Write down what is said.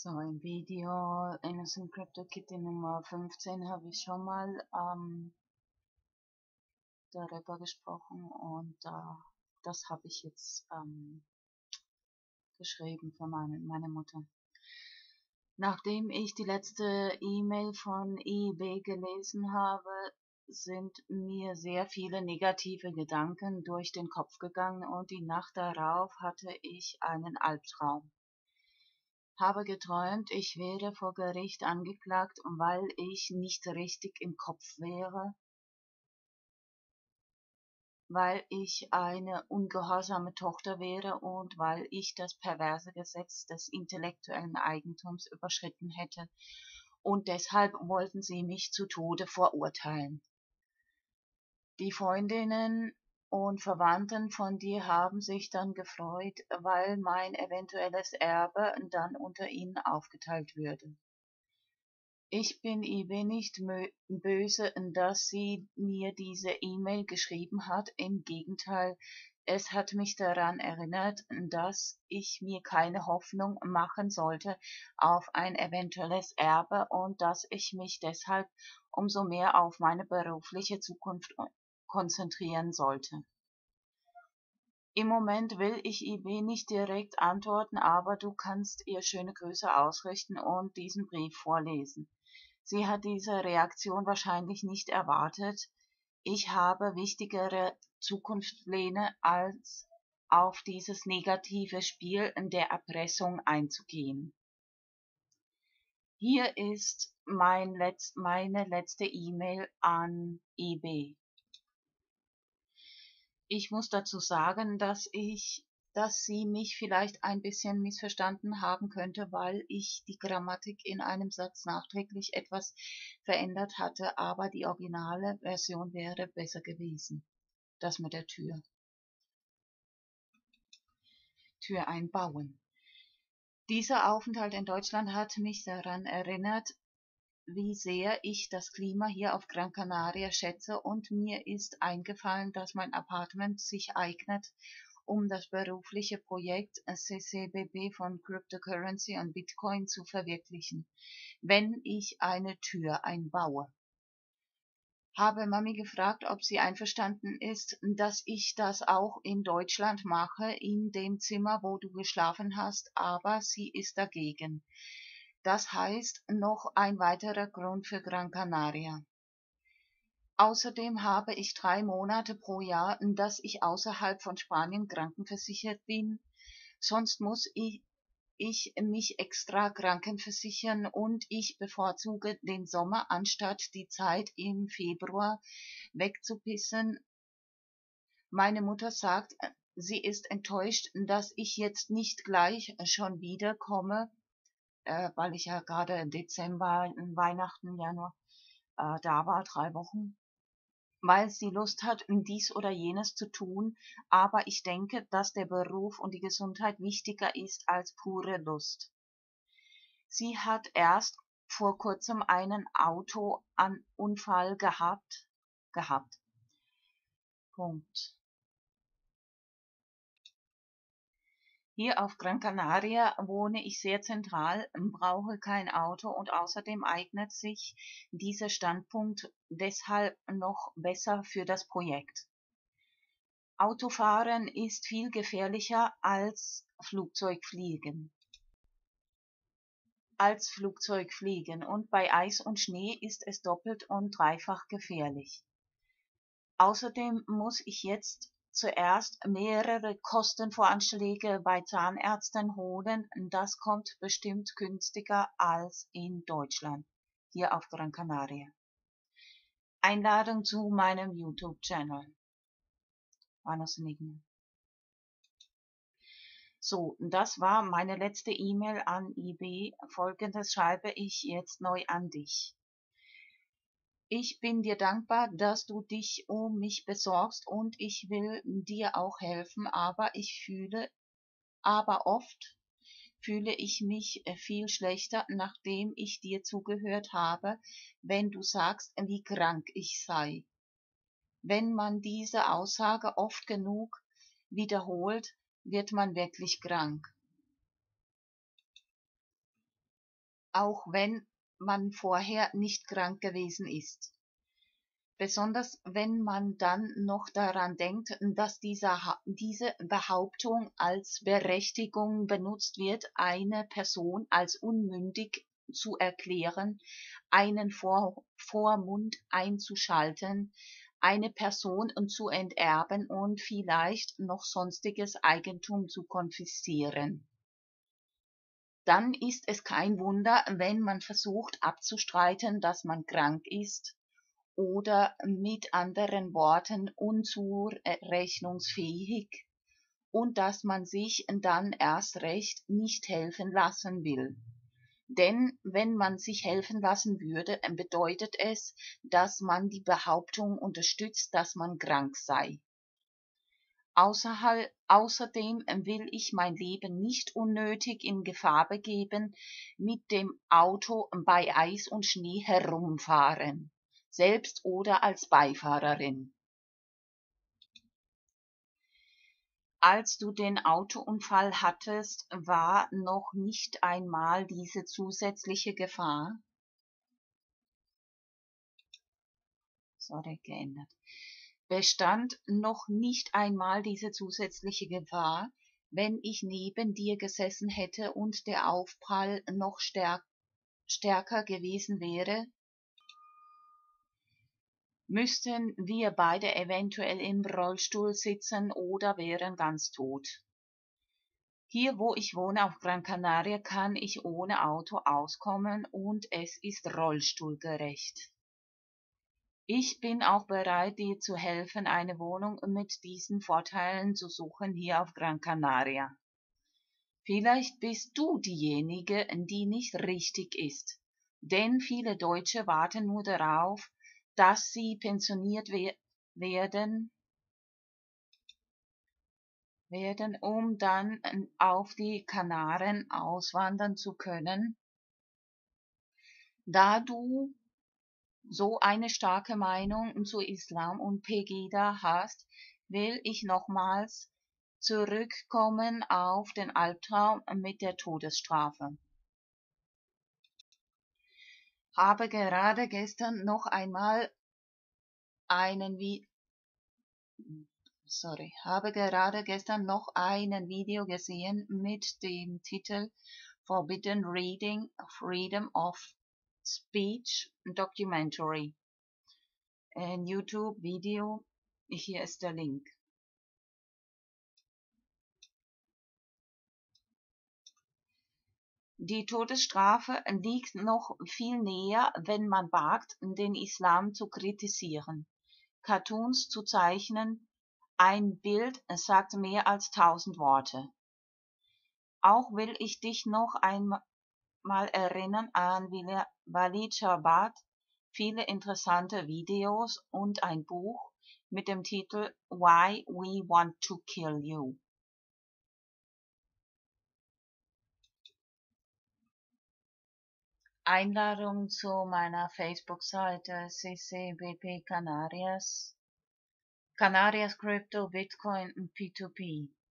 So, im Video Innocent Crypto Kitty Nummer 15 habe ich schon mal darüber gesprochen und das habe ich jetzt geschrieben für meine Mutter. Nachdem ich die letzte E-Mail von IB gelesen habe, sind mir sehr viele negative Gedanken durch den Kopf gegangen und die Nacht darauf hatte ich einen Albtraum. Habe geträumt, ich wäre vor Gericht angeklagt, weil ich nicht richtig im Kopf wäre, weil ich eine ungehorsame Tochter wäre und weil ich das perverse Gesetz des intellektuellen Eigentums überschritten hätte, und deshalb wollten sie mich zu Tode verurteilen. Die Freundinnen und Verwandten von dir haben sich dann gefreut, weil mein eventuelles Erbe dann unter ihnen aufgeteilt würde. Ich bin ihr nicht böse, dass sie mir diese E-Mail geschrieben hat. Im Gegenteil, es hat mich daran erinnert, dass ich mir keine Hoffnung machen sollte auf ein eventuelles Erbe und dass ich mich deshalb umso mehr auf meine berufliche Zukunft konzentrieren sollte. Im Moment will ich IB nicht direkt antworten, aber du kannst ihr schöne Grüße ausrichten und diesen Brief vorlesen. Sie hat diese Reaktion wahrscheinlich nicht erwartet. Ich habe wichtigere Zukunftspläne, als auf dieses negative Spiel der Erpressung einzugehen. Hier ist meine letzte E-Mail an IB. Ich muss dazu sagen, dass sie mich vielleicht ein bisschen missverstanden haben könnte, weil ich die Grammatik in einem Satz nachträglich etwas verändert hatte, aber die originale Version wäre besser gewesen. Das mit der Tür. Tür einbauen. Dieser Aufenthalt in Deutschland hat mich daran erinnert, wie sehr ich das Klima hier auf Gran Canaria schätze, und mir ist eingefallen, dass mein Apartment sich eignet, um das berufliche Projekt CCBB von Cryptocurrency und Bitcoin zu verwirklichen, wenn ich eine Tür einbaue. Habe Mami gefragt, ob sie einverstanden ist, dass ich das auch in Deutschland mache, in dem Zimmer, wo du geschlafen hast, aber sie ist dagegen. Das heißt, noch ein weiterer Grund für Gran Canaria. Außerdem habe ich 3 Monate pro Jahr, dass ich außerhalb von Spanien krankenversichert bin. Sonst muss ich mich extra krankenversichern, und ich bevorzuge den Sommer, anstatt die Zeit im Februar wegzupissen. Meine Mutter sagt, sie ist enttäuscht, dass ich jetzt nicht gleich schon wieder komme, weil ich ja gerade im Dezember, Weihnachten, Januar da war, 3 Wochen, weil sie Lust hat, dies oder jenes zu tun, aber ich denke, dass der Beruf und die Gesundheit wichtiger ist als pure Lust. Sie hat erst vor kurzem einen Autounfall gehabt. Punkt. Hier auf Gran Canaria wohne ich sehr zentral, brauche kein Auto, und außerdem eignet sich dieser Standpunkt deshalb noch besser für das Projekt. Autofahren ist viel gefährlicher als Flugzeugfliegen. Und bei Eis und Schnee ist es doppelt und dreifach gefährlich. Außerdem muss ich jetzt zuerst mehrere Kostenvoranschläge bei Zahnärzten holen. Das kommt bestimmt günstiger als in Deutschland, hier auf Gran Canaria. Einladung zu meinem YouTube-Channel. So, das war meine letzte E-Mail an IB. Folgendes schreibe ich jetzt neu an dich. Ich bin dir dankbar, dass du dich um mich besorgst, und ich will dir auch helfen, aber oft fühle ich mich viel schlechter, nachdem ich dir zugehört habe, wenn du sagst, wie krank ich sei. Wenn man diese Aussage oft genug wiederholt, wird man wirklich krank. auch wenn man vorher nicht krank gewesen ist. Besonders wenn man dann noch daran denkt, dass diese Behauptung als Berechtigung benutzt wird, eine Person als unmündig zu erklären, einen Vormund einzuschalten, eine Person zu enterben und vielleicht noch sonstiges Eigentum zu konfiszieren. Dann ist es kein Wunder, wenn man versucht abzustreiten, dass man krank ist oder mit anderen Worten unzurechnungsfähig und dass man sich dann erst recht nicht helfen lassen will. Denn wenn man sich helfen lassen würde, bedeutet es, dass man die Behauptung unterstützt, dass man krank sei. Außerdem will ich mein Leben nicht unnötig in Gefahr begeben, mit dem Auto bei Eis und Schnee herumfahren, selbst oder als Beifahrerin. Als du den Autounfall hattest, war noch nicht einmal diese zusätzliche Gefahr, bestand noch nicht einmal diese zusätzliche Gefahr, wenn ich neben dir gesessen hätte und der Aufprall noch stärker gewesen wäre, müssten wir beide eventuell im Rollstuhl sitzen oder wären ganz tot. Hier, wo ich wohne auf Gran Canaria, kann ich ohne Auto auskommen und es ist rollstuhlgerecht. Ich bin auch bereit, dir zu helfen, eine Wohnung mit diesen Vorteilen zu suchen hier auf Gran Canaria. Vielleicht bist du diejenige, die nicht richtig ist, denn viele Deutsche warten nur darauf, dass sie pensioniert werden, um dann auf die Kanaren auswandern zu können. Da du so eine starke Meinung zu Islam und Pegida hast, will ich nochmals zurückkommen auf den Albtraum mit der Todesstrafe. Habe gerade gestern noch einen Video gesehen mit dem Titel Forbidden Reading, Freedom of Speech Documentary. Ein YouTube-Video, hier ist der Link. Die Todesstrafe liegt noch viel näher, wenn man wagt, den Islam zu kritisieren. Cartoons zu zeichnen, ein Bild sagt mehr als 1000 Worte. Auch will ich dich noch einmal erinnern an Walid Shoebat, viele interessante Videos und ein Buch mit dem Titel Why We Want to Kill You. Einladung zu meiner Facebook-Seite CCBP Canarias, Canarias Crypto, Bitcoin und P2P.